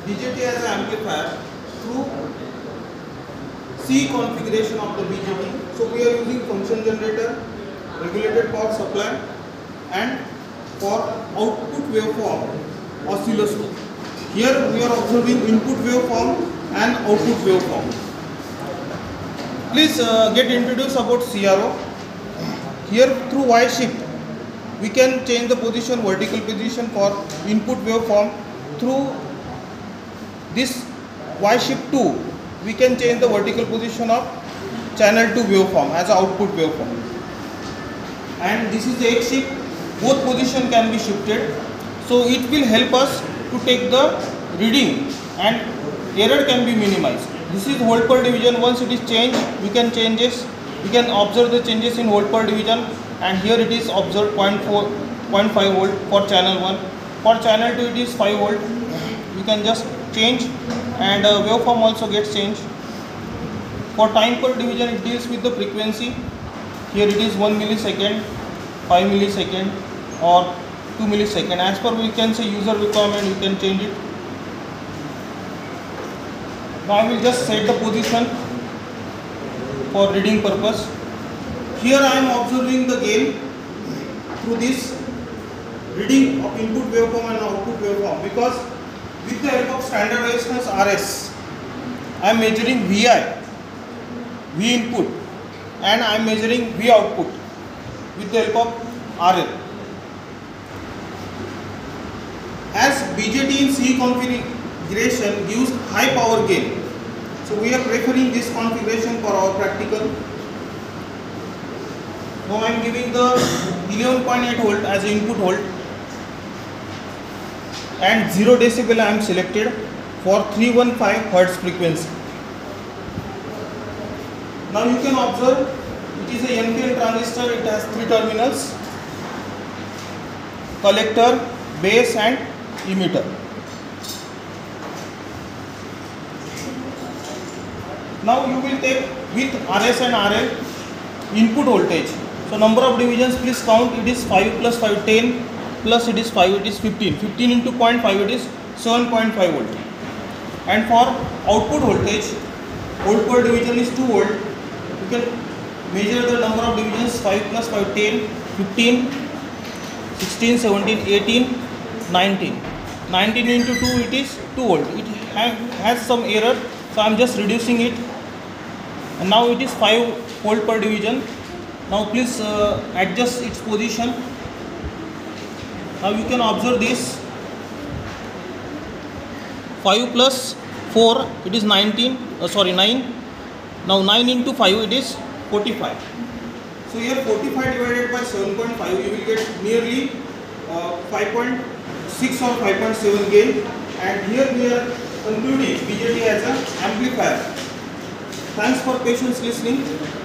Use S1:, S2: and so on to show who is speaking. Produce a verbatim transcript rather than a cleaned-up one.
S1: B J T as an amplifier through C configuration of the B J T. So we are using function generator, regulated power supply, and for output waveform oscilloscope. Here we are observing input waveform and output waveform. Please uh, get introduced about C R O. Here through Y shift we can change the position, vertical position for input waveform. Through this Y shift two we can change the vertical position of channel two waveform as an output waveform. And this is the X shift, both position can be shifted, so it will help us to take the reading and error can be minimized. This is volt per division. Once it is changed, we can change this, we can observe the changes in volt per division, and here it is observed zero point four, zero point five volt for channel one. For channel two it is five volt. You can just change, and uh, waveform also gets changed. For time per division it deals with the frequency. Here it is one millisecond, five millisecond or two millisecond. As per we can say user requirement, you can change it. Now I will just set the position for reading purpose. Here I am observing the gain through this reading of input waveform and output waveform, because with the help of standard resistance R S I am measuring V I, V input, and I am measuring V output with the help of R L. As B J T in C configuration gives high power gain, so we are preferring this configuration for our practical. Now I am giving the eleven point eight volt as input volt, and zero decibel I am selected for three hundred fifteen hertz frequency. Now you can observe it is a N P N transistor. It has three terminals: collector, base, and emitter. Now you will take with R S and R L input voltage. So number of divisions, please count. It is five plus five, ten, plus it is five, it is fifteen. fifteen into zero point five, it is seven point five volt. And for output voltage, volt per division is two volt. You can measure the number of divisions: five plus five, ten, fifteen, sixteen, seventeen, eighteen, nineteen. nineteen into two, it is two volt. It has some error, so I am just reducing it. And now it is five volt per division. Now please uh, adjust its position. Now you can observe this. five plus four, it is nineteen. Uh, sorry, nine. Now nine into five, it is forty-five. So here forty-five divided by seven point five, you will get nearly uh, five point six or five point seven gain. And here we are concluding B J T as an amplifier. Thanks for patience listening.